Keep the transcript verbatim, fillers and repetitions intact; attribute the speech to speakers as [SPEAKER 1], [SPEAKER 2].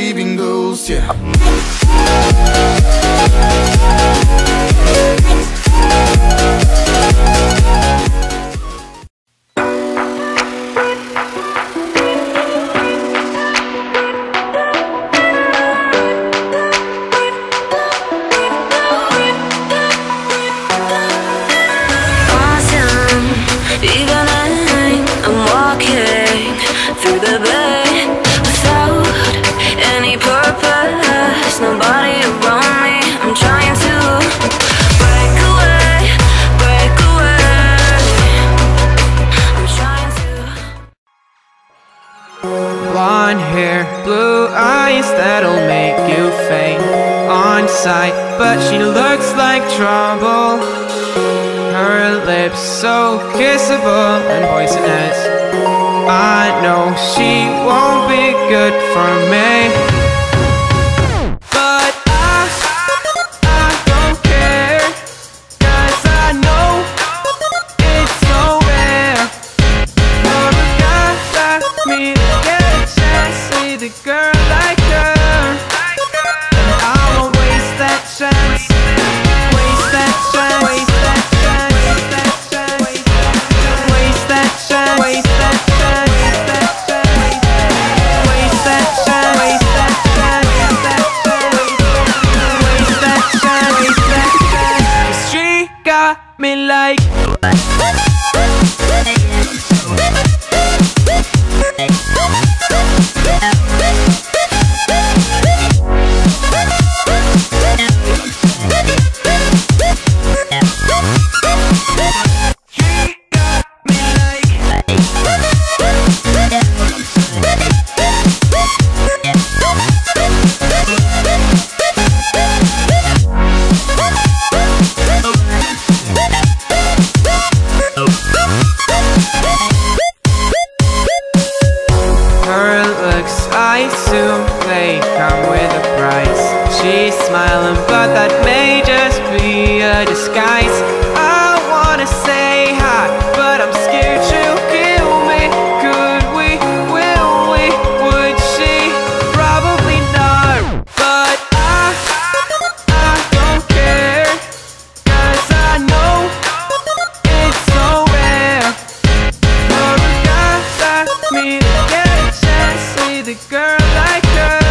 [SPEAKER 1] leaving ghosts, yeah.
[SPEAKER 2] Nobody around me, I'm trying to break away, break away. I'm trying to.
[SPEAKER 3] Blonde hair, blue eyes that'll make you faint on sight, but she looks like trouble. Her lips so kissable and poisonous. I know she won't be good for me. A girl like her, and I won't waste that chance. Waste that chance. Waste that chance. Waste that chance. Waste that chance. Waste that chance. Waste that chance. Waste that chance. Waste that chance. Waste that chance. 'Cause she got me like. I assume they come with a price. She's smiling, but that may just be a disguise. I wanna say hi, but I'm scared she'll kill me. Could we, will we, would she? Probably not. But I, I don't care, 'cause I know it's so rare for a guy like me to get a chance with a girl like her.